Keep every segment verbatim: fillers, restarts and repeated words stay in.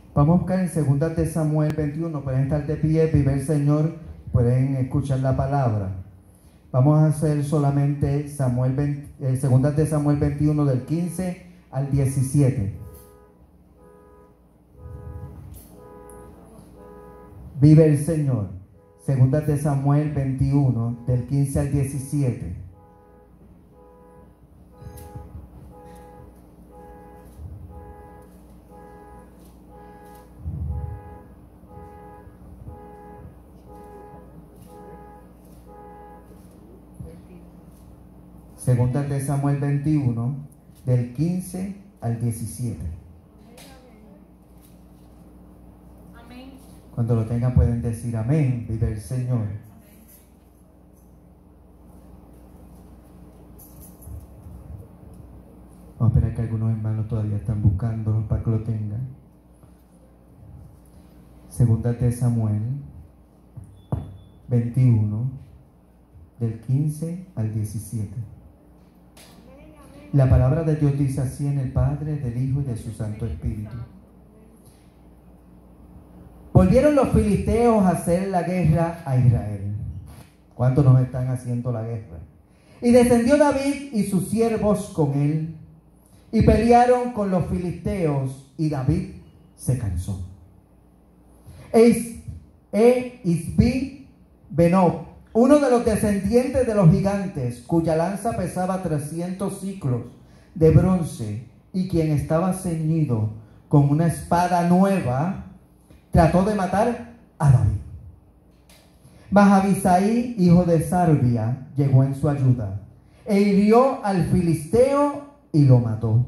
Vamos a buscar en segunda de Samuel veintiuno. Pueden estar de pie, vive el Señor, pueden escuchar la palabra. Vamos a hacer solamente Samuel veinte, eh, segunda de Samuel veintiuno del quince al diecisiete. Vive el Señor. Segunda de Samuel veintiuno del quince al diecisiete. Segunda de Samuel veintiuno, del quince al diecisiete. Amén. Cuando lo tengan pueden decir amén, vive el Señor. Vamos a esperar que algunos hermanos todavía están buscándolo para que lo tengan. Segunda de Samuel veintiuno, del quince al diecisiete. La palabra de Dios dice así: en el Padre, del Hijo y de su Santo Espíritu. Volvieron los filisteos a hacer la guerra a Israel. ¿Cuántos nos están haciendo la guerra? Y descendió David y sus siervos con él, y pelearon con los filisteos, y David se cansó. E Isbi Benob, uno de los descendientes de los gigantes, cuya lanza pesaba trescientos siclos de bronce, y quien estaba ceñido con una espada nueva, trató de matar a David. Mas Abisai, hijo de Sarbia, llegó en su ayuda, e hirió al filisteo y lo mató.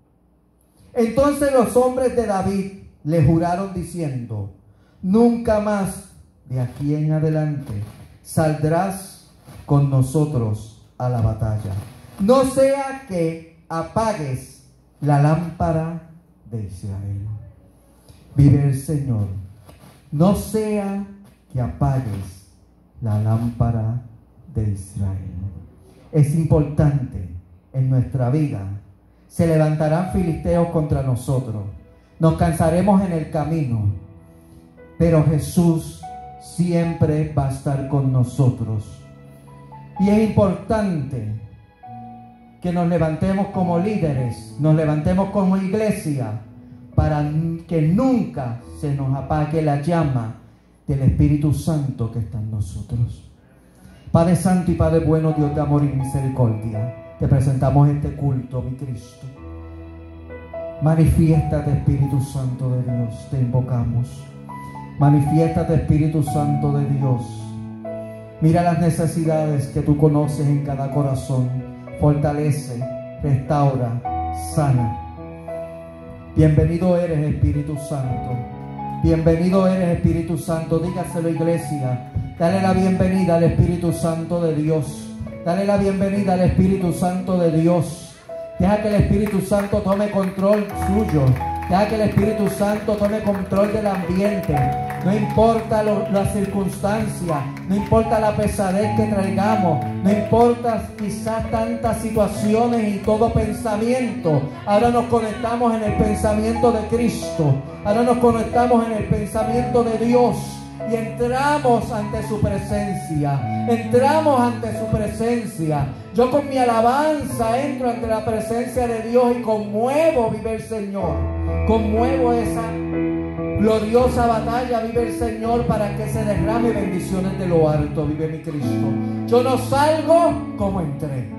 Entonces los hombres de David le juraron diciendo: nunca más de aquí en adelante saldrás con nosotros a la batalla, no sea que apagues la lámpara de Israel. Vive el Señor. No sea que apagues la lámpara de Israel. Es importante en nuestra vida. Se levantarán filisteos contra nosotros. Nos cansaremos en el camino, pero Jesús siempre va a estar con nosotros. Y es importante que nos levantemos como líderes, nos levantemos como iglesia, para que nunca se nos apague la llama del Espíritu Santo que está en nosotros. Padre Santo y Padre bueno, Dios de amor y misericordia, te presentamos este culto, mi Cristo. Manifiéstate, Espíritu Santo de Dios, te invocamos. Manifiéstate, Espíritu Santo de Dios. Mira las necesidades que tú conoces en cada corazón. Fortalece, restaura, sana. Bienvenido eres, Espíritu Santo. Bienvenido eres, Espíritu Santo. Dígaselo, iglesia. Dale la bienvenida al Espíritu Santo de Dios. Dale la bienvenida al Espíritu Santo de Dios. Deja que el Espíritu Santo tome control suyo. Deja que el Espíritu Santo tome control del ambiente. No importa lo, la circunstancia, no importa la pesadez que traigamos, no importa quizás tantas situaciones y todo pensamiento. Ahora nos conectamos en el pensamiento de Cristo. Ahora nos conectamos en el pensamiento de Dios. Y entramos ante su presencia. Entramos ante su presencia. Yo con mi alabanza entro ante la presencia de Dios y conmuevo, vive el Señor. Conmuevo esa gloriosa batalla, vive el Señor, para que se derrame bendiciones de lo alto, vive mi Cristo. Yo no salgo como entré.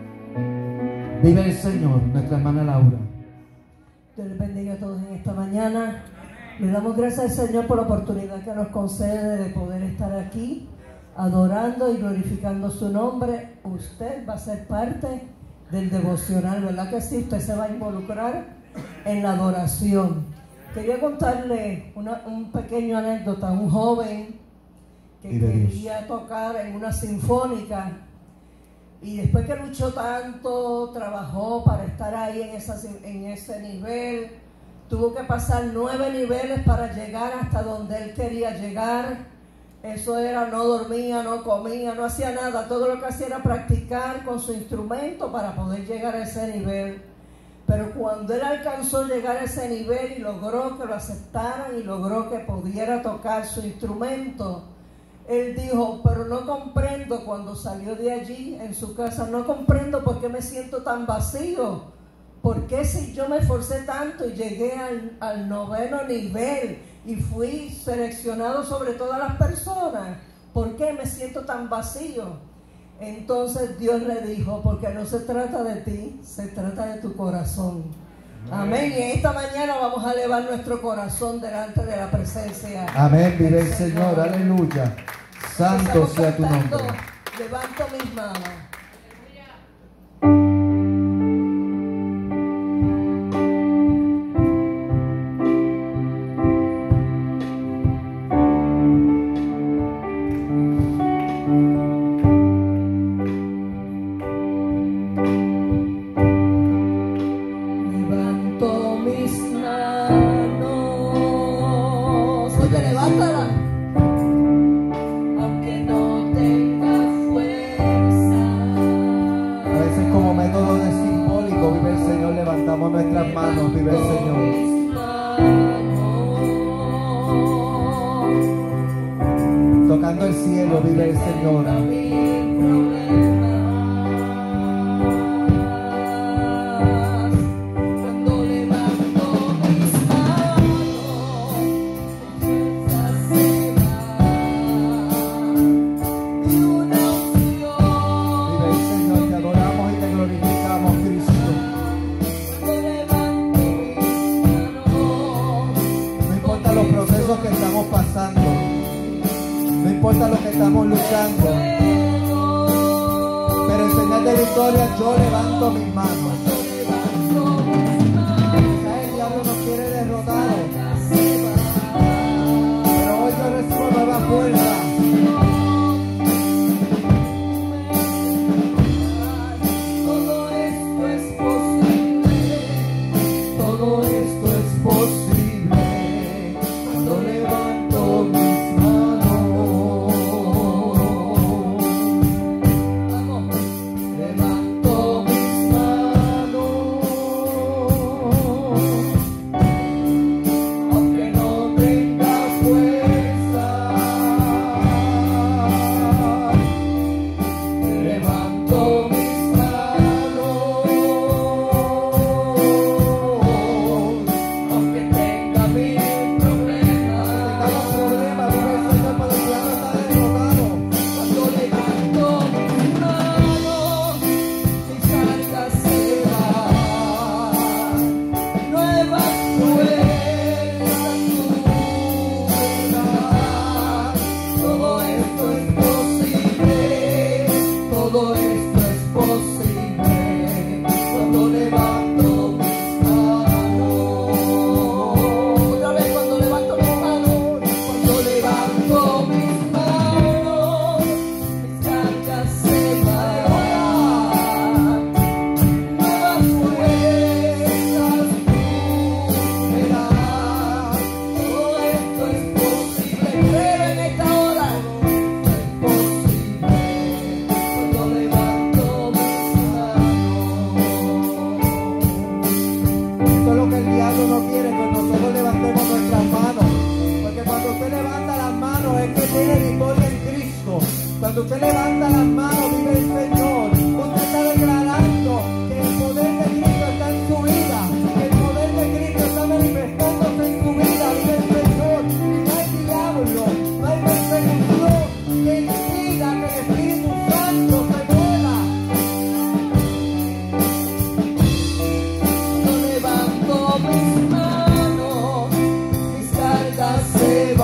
Vive el Señor, nuestra hermana Laura. Dios les bendiga a todos en esta mañana. Le damos gracias al Señor por la oportunidad que nos concede de poder estar aquí adorando y glorificando su nombre. Usted va a ser parte del devocional, ¿verdad que sí? Usted se va a involucrar en la adoración. Quería contarle una, un pequeño anécdota. Un joven que quería tocar en una sinfónica, y después que luchó tanto, trabajó para estar ahí en, esa, en ese nivel. Tuvo que pasar nueve niveles para llegar hasta donde él quería llegar. Eso era, no dormía, no comía, no hacía nada. Todo lo que hacía era practicar con su instrumento para poder llegar a ese nivel. Pero cuando él alcanzó a llegar a ese nivel y logró que lo aceptaran y logró que pudiera tocar su instrumento, él dijo, pero no comprendo, cuando salió de allí en su casa, no comprendo por qué me siento tan vacío. ¿Por qué si yo me esforcé tanto y llegué al, al noveno nivel y fui seleccionado sobre todas las personas? ¿Por qué me siento tan vacío? Entonces Dios le dijo, porque no se trata de ti, se trata de tu corazón. Amén. Y esta mañana vamos a elevar nuestro corazón delante de la presencia. Amén. Vive el Señor. Aleluya. Santo sea tu nombre. Levanto mis manos.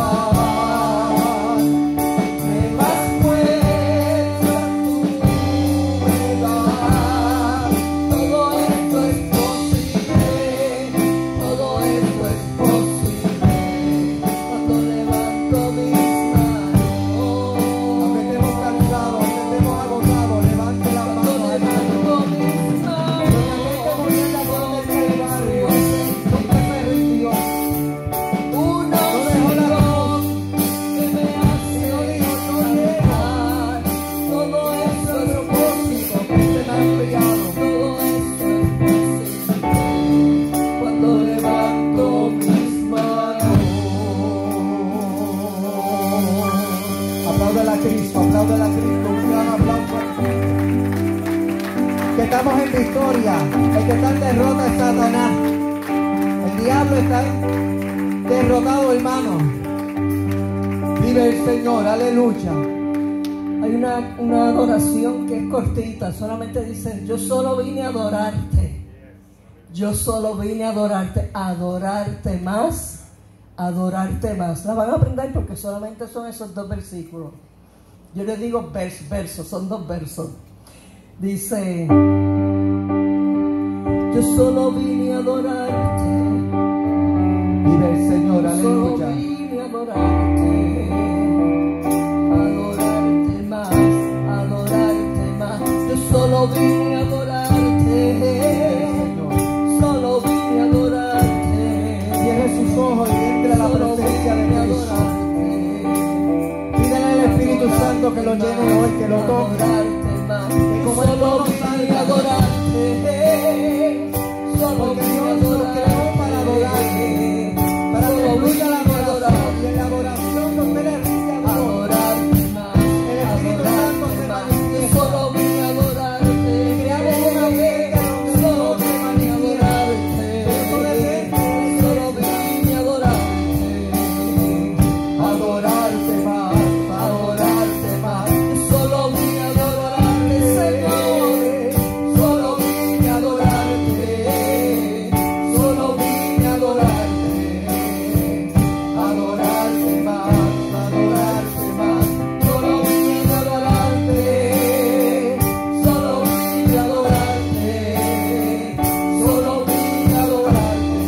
Se va, me vas fuerza tú. derrota a Satanás. El diablo está derrotado, hermano. Vive el Señor, aleluya. Hay una, una adoración que es cortita, solamente dice: yo solo vine a adorarte. Yo solo vine a adorarte, adorarte más, adorarte más. La van a aprender porque solamente son esos dos versículos. Yo les digo verso, verso, son dos versos. Dice: yo solo vine a adorarte. Vive el Señor, Solo aleluya. vine a adorarte, adorarte más, adorarte más. Yo solo vine a adorarte, solo vine a adorarte. Cierre sus ojos y entre a la Solo presencia de vine a Dios. adorarte. Pídele al Espíritu Santo que lo llene hoy, que lo toque. Adorarte más. Que como Solo todo vine a salga. adorarte, solo Porque vine a Dios nos creó para adorarte, para que Solo fluya la vine a adoración. Y en la adoración no se le rinde a Dios. adorarte más, El Espíritu Santo se adorarte más. manifiesta. Solo vine a adorarte, Creamos una fiesta donde solo Dios se vine a manifiesta. adorarte, Eso depende de la solo iglesia. vine a adorarte, Adorarte más, adorarte más. solo vine a adorarte, Señor, solo vine a adorarte, solo vine a adorarte, Adorarte más, adorarte más. solo vine a adorarte, solo vine a adorarte, solo vine a adorarte,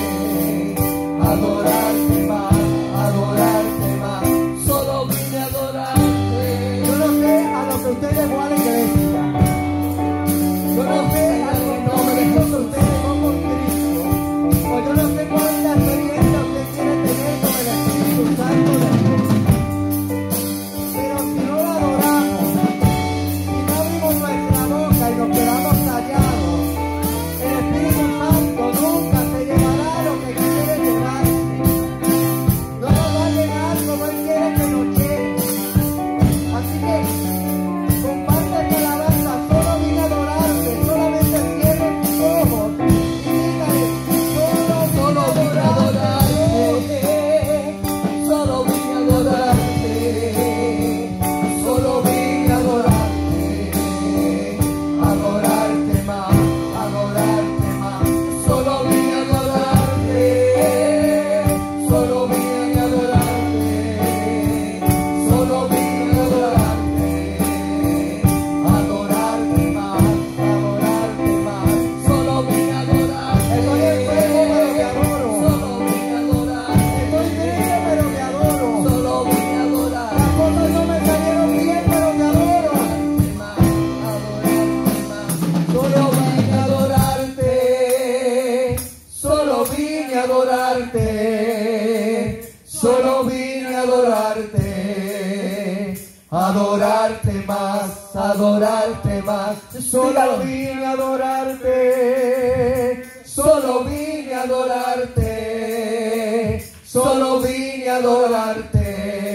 Adorarte más, adorarte más. solo vine a adorarte. Yo no sé a lo que usted llegó a la iglesia. Yo no sé a los compromisos que usted llegó con Cristo. O yo no sé cuál es la experiencia que usted quiere tener con el Espíritu Santo de Dios. Pero si no lo adoramos, si no abrimos nuestra boca y nos quedamos callados, el Espíritu Santo nunca se llevará lo que quiere llevarse. No nos va a llenar como Él quiere que nos llene. Así que comparte esta alabanza. Solo vine a adorarte. Solamente cierre tus ojos y dígale: solo, Solo vine a adorarte. adorarte, solo vine a adorarte, solo vine a adorarte, Adorarte más, adorarte más. solo vine a adorarte, solo vine a adorarte, solo vine a adorarte, Adorarte más, adorarte más. solo vine a adorarte, Estoy enfermo pero te adoro. solo vine a adorarte, Estoy triste pero te adoro. solo vine a adorarte. Las cosas no me salieron bien pero te adoro. Solo vine a adorarte, Solo vine a adorarte, solo vine a adorarte, adorarte más, adorarte más. Solo vine a adorarte, solo vine a adorarte, solo vine a adorarte,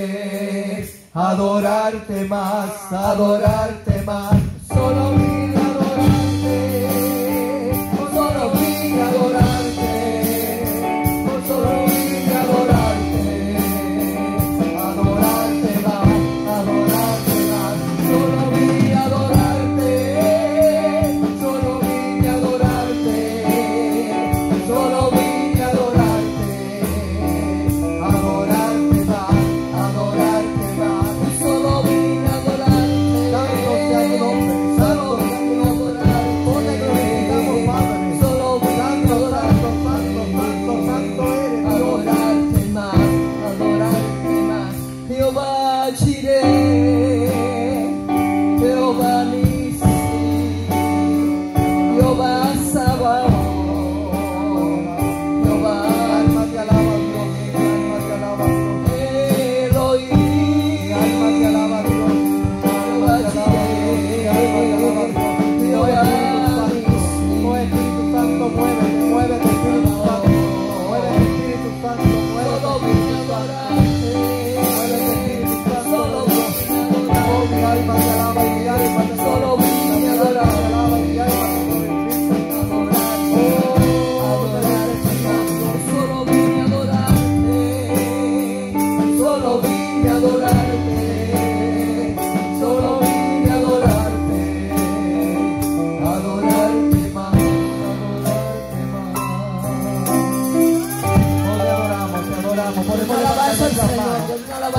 adorarte más, adorarte más. Solo vine a adorarte, solo vine a adorarte, solo vine a adorarte, adorarte más, adorarte más. Solo vine a adorarte, solo vine a adorarte, solo vine a adorarte, adorarte más, adorarte más. solo vine a adorarte, Santo sea tu nombre, santo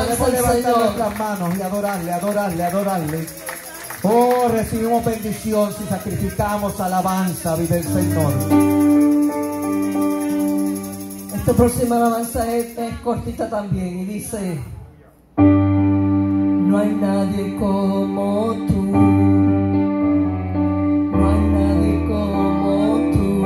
alabanza al levantar Señor. nuestras manos y adorarle, adorarle, adorarle. Oh, recibimos bendición si sacrificamos alabanza, vive el Señor. Esta próxima alabanza es, es cortita también y dice: no hay nadie como tú, no hay nadie como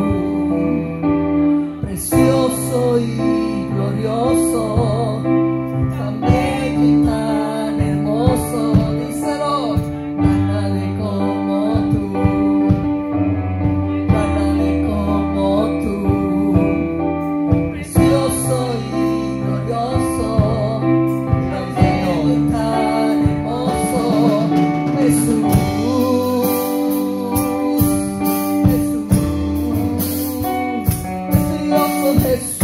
tú, precioso y glorioso, tan bello y tan hermoso. Díselo, no hay nadie como tú, no hay nadie como tú, precioso y glorioso, tan bello y tan hermoso. Jesús, Jesús, precioso Jesús.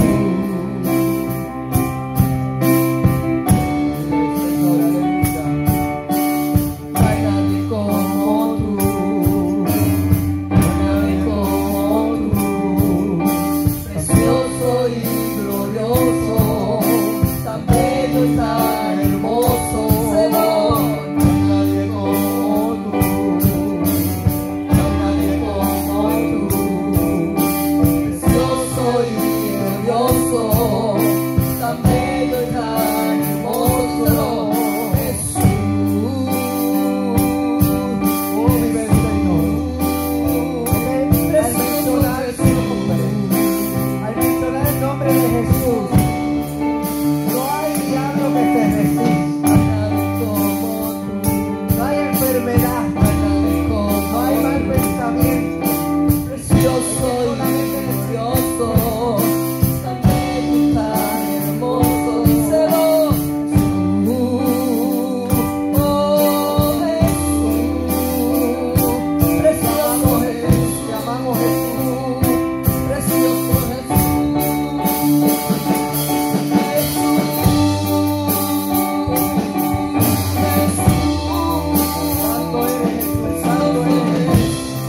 No hay nadie como tú, no hay nadie como tú, precioso y glorioso, tan bello y tan hermoso. Señor, no hay nadie como tú, no hay nadie como tú, precioso y glorioso, tan bello y tan hermoso. Jesús. Oh, vive el Señor. Al mencionar su nombre, al mencionar el nombre de Jesús, no hay diablo que se resista, no hay enfermedad, no hay mal pensamiento. Precioso y precioso, tan bello y tan hermoso. Díselo. Oh Jesús, precioso Jesús, Te amamos, Jesús. precioso Santo eres, Jesús, santo eres.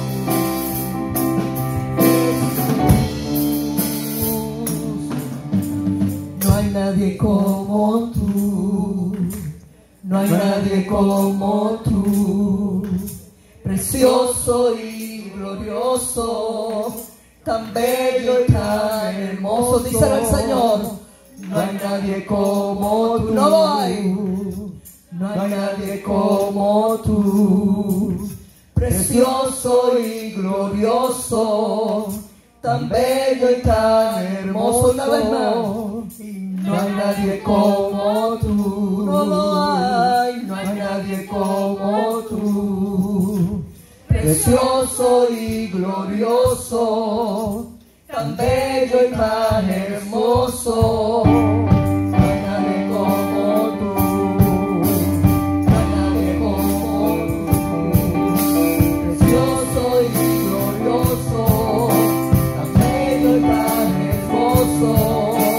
No hay nadie como tú, no hay nadie como tú, precioso y glorioso, tan bello y tan hermoso. Díselo al Señor. No hay nadie como tú, no lo hay. No hay nadie como tú, precioso y glorioso, tan bello y tan hermoso. Una vez más. No hay nadie como tú, no lo hay. No hay nadie como tú, precioso y glorioso, tan bello y tan hermoso. No hay nadie como tú, no hay nadie como tú, precioso y glorioso, tan bello y tan hermoso.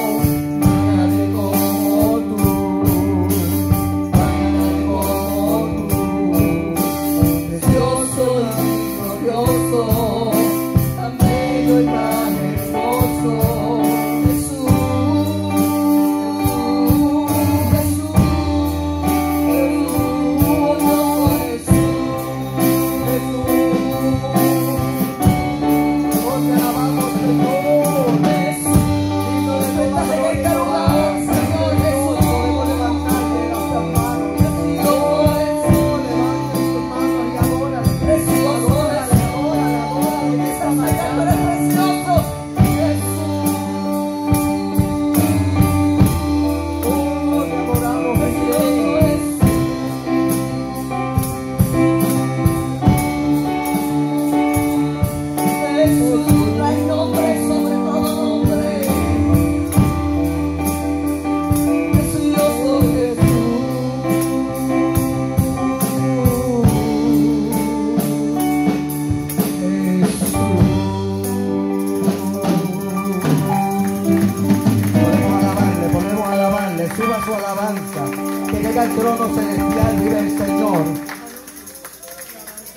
Tan bello y tan hermoso, Jesús. llega al trono celestial, vive el Señor.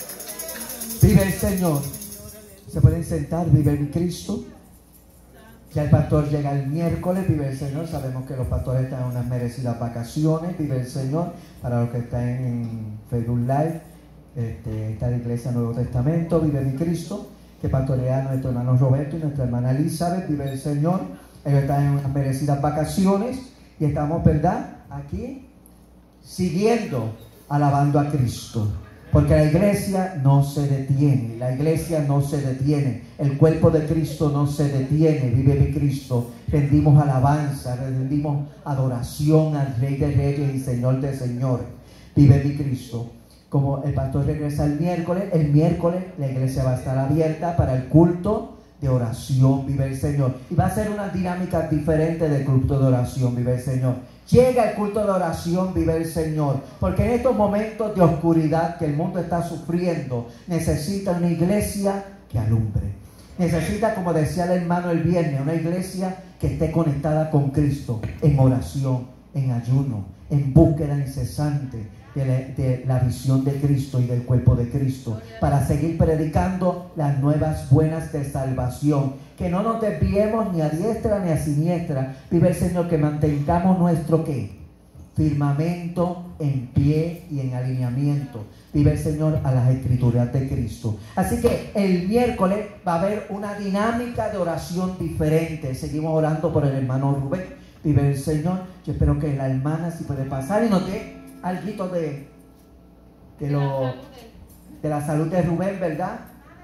Vive el Señor. ¿Se pueden sentar? Vive en Cristo. Ya el pastor llega el miércoles, vive el Señor. Sabemos que los pastores están en unas merecidas vacaciones, vive el Señor. Para los que están en Facebook Live, este, está la Iglesia Nuevo Testamento, vive mi Cristo, que pastorea a nuestro hermano Roberto y nuestra hermana Elizabeth, vive el Señor. Ellos están en unas merecidas vacaciones y estamos, ¿verdad?, aquí siguiendo, alabando a Cristo. Porque la iglesia no se detiene, la iglesia no se detiene, el cuerpo de Cristo no se detiene, vive mi Cristo. Rendimos alabanza, rendimos adoración al Rey de Reyes y Señor de Señores, vive mi Cristo. Como el pastor regresa el miércoles, el miércoles la iglesia va a estar abierta para el culto de oración, vive el Señor. Y va a ser una dinámica diferente del culto de oración, vive el Señor. Llega el culto de oración, vive el Señor, porque en estos momentos de oscuridad que el mundo está sufriendo, necesita una iglesia que alumbre. Necesita, como decía el hermano el viernes, una iglesia que esté conectada con Cristo, en oración, en ayuno, en búsqueda incesante de la, de la visión de Cristo y del cuerpo de Cristo, para seguir predicando las nuevas buenas de salvación. Que no nos desviemos ni a diestra ni a siniestra, vive el Señor, que mantengamos nuestro ¿qué? Firmamento en pie y en alineamiento, vive el Señor, a las escrituras de Cristo. Así que el miércoles va a haber una dinámica de oración diferente. Seguimos orando por el hermano Rubén, vive el Señor. Yo espero que la hermana si puede pasar y nos dé algo de, de, lo, de la salud de Rubén, ¿verdad?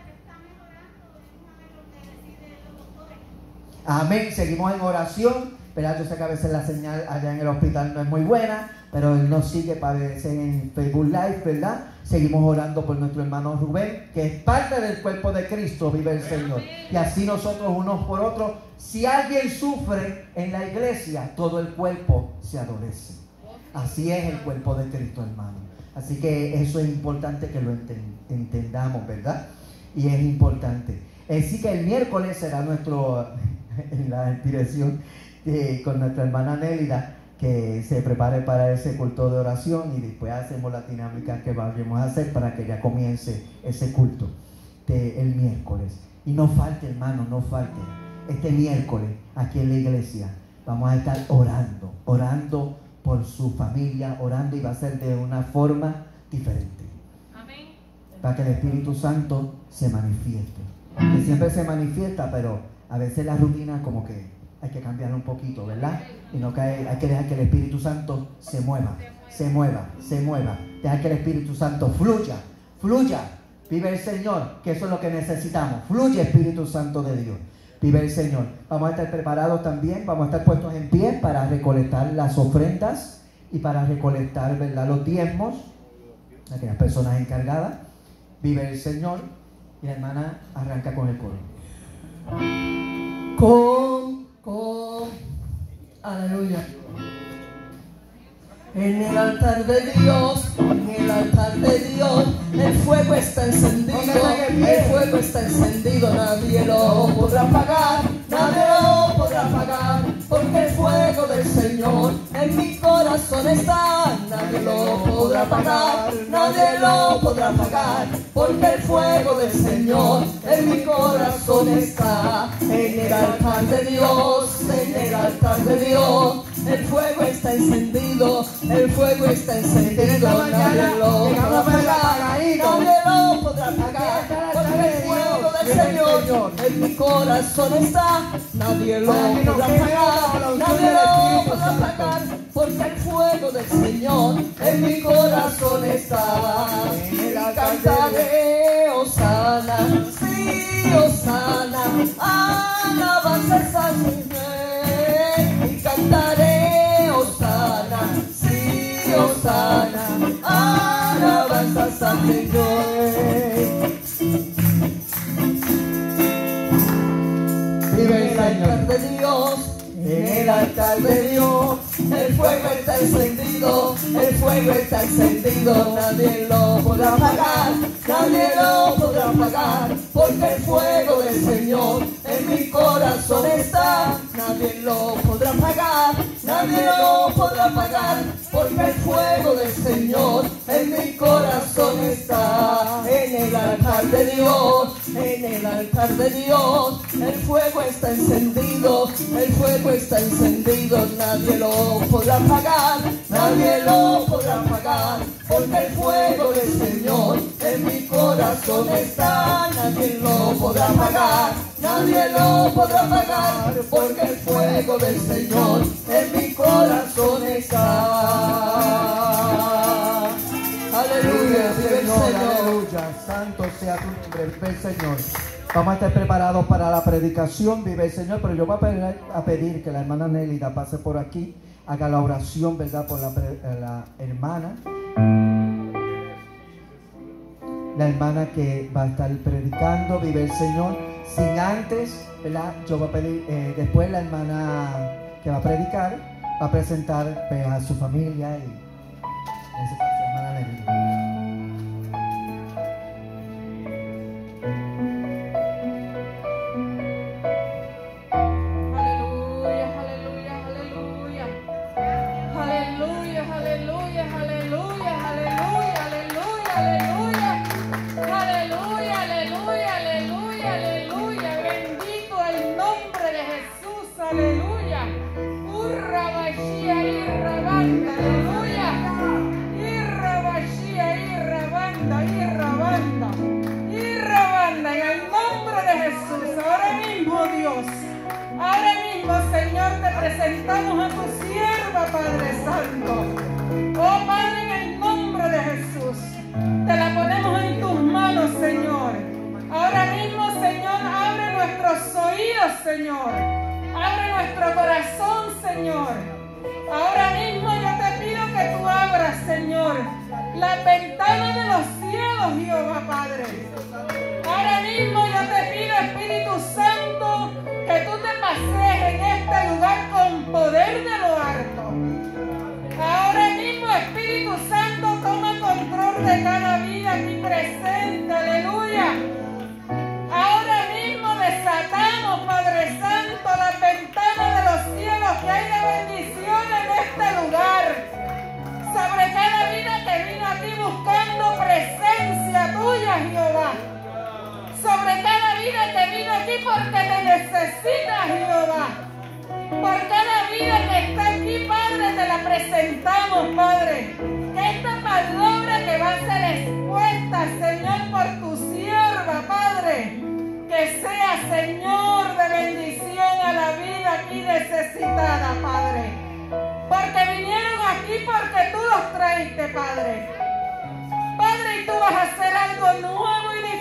Amén, seguimos en oración, ¿verdad? Yo sé que a veces la señal allá en el hospital no es muy buena, pero él nos sigue, parece, en Facebook Live, ¿verdad? Seguimos orando por nuestro hermano Rubén, que es parte del cuerpo de Cristo, vive el Señor. Y así nosotros unos por otros, si alguien sufre en la iglesia, todo el cuerpo se adolece. Así es el cuerpo de Cristo, hermano. Así que eso es importante que lo entendamos, ¿verdad? Y es importante. Así que el miércoles será nuestro, en la dirección de, con nuestra hermana Nélida, que se prepare para ese culto de oración y después hacemos la dinámica que vamos a hacer para que ya comience ese culto de el miércoles. Y no falte, hermano, no falte. Este miércoles, aquí en la iglesia, vamos a estar orando, orando por su familia, orando, y va a ser de una forma diferente. Amén. Para que el Espíritu Santo se manifieste. Que siempre se manifiesta, pero a veces la rutina como que hay que cambiar un poquito, ¿verdad? Y no cae, hay que dejar que el Espíritu Santo se mueva, se mueva, se mueva. Dejar que el Espíritu Santo fluya, fluya. Vive el Señor, que eso es lo que necesitamos. Fluye, Espíritu Santo de Dios. Vive el Señor. Vamos a estar preparados también, vamos a estar puestos en pie para recolectar las ofrendas y para recolectar, ¿verdad?, los diezmos, aquellas personas encargadas. Vive el Señor. Y la hermana arranca con el coro. Con, con, aleluya. En el altar de Dios, en el altar de Dios, el fuego está encendido, el fuego está encendido, nadie lo podrá apagar, nadie lo podrá apagar, porque el fuego del Señor en mi corazón está, nadie lo podrá apagar, nadie lo podrá apagar, porque el fuego del Señor en mi corazón está, en el altar de Dios, en el altar de Dios. El fuego está encendido, el fuego está encendido, nadie lo podrá apagar, nadie lo podrá apagar, porque el fuego del Señor en mi corazón está, nadie lo podrá apagar, nadie lo podrá apagar, porque el fuego del Señor en mi corazón está, y cantaré Hosana, sí, Hosana, alabanza al Señor, y cantaré Hosana, sí, Hosana, alabanzas al Señor. Vive el altar de Dios, en el altar de Dios, el fuego está encendido, el fuego está encendido, nadie lo podrá apagar, nadie lo podrá apagar, porque el fuego del Señor en mi corazón está, nadie lo podrá apagar, nadie lo podrá apagar, porque el fuego del Señor en mi corazón está, en el altar de Dios, en el altar de Dios, el fuego está encendido, el fuego está encendido, nadie lo podrá apagar, nadie lo podrá apagar, porque el fuego del Señor en mi corazón está, nadie lo podrá apagar, nadie lo podrá apagar, porque el fuego del Señor en mi corazón está. Aleluya, vive el Señor, Señor. aleluya, santo sea tu nombre, vive el Señor. Vamos a estar preparados para la predicación, vive el Señor, pero yo voy a pedir, a pedir que la hermana Nélida pase por aquí, haga la oración, ¿verdad?, por la, la hermana, la hermana que va a estar predicando, vive el Señor. Sin antes, ¿verdad?, yo voy a pedir, eh, después la hermana que va a predicar va a presentar, pues, a su familia y en ese caso, hermana Nélida. Presentamos a tu sierva, Padre Santo. Oh Padre, en el nombre de Jesús, te la ponemos en tus manos, Señor. Ahora mismo, Señor, abre nuestros oídos, Señor. Abre nuestro corazón, Señor. Ahora mismo yo te pido que tú abras, Señor, las ventanas de los cielos, Jehová, Padre. Ahora mismo yo te pido, Espíritu Santo, que tú te pasees en este lugar con poder de lo alto. Ahora mismo, Espíritu Santo, toma control de cada vida aquí presente, aleluya. Ahora mismo desatamos, Padre Santo, las ventanas de los cielos, que haya bendición en este lugar. Sobre cada vida que vino aquí buscando presencia tuya, Jehová. Sobre cada vida que vino aquí porque te necesita, Jehová. Por cada vida que está aquí, Padre, te la presentamos, Padre. Que esta palabra que va a ser expuesta, Señor, por tu sierva, Padre, que sea, Señor, de bendición a la vida aquí necesitada, Padre. Porque vinieron aquí porque tú los traiste, Padre. Padre, y tú vas a hacer algo nuevo y diferente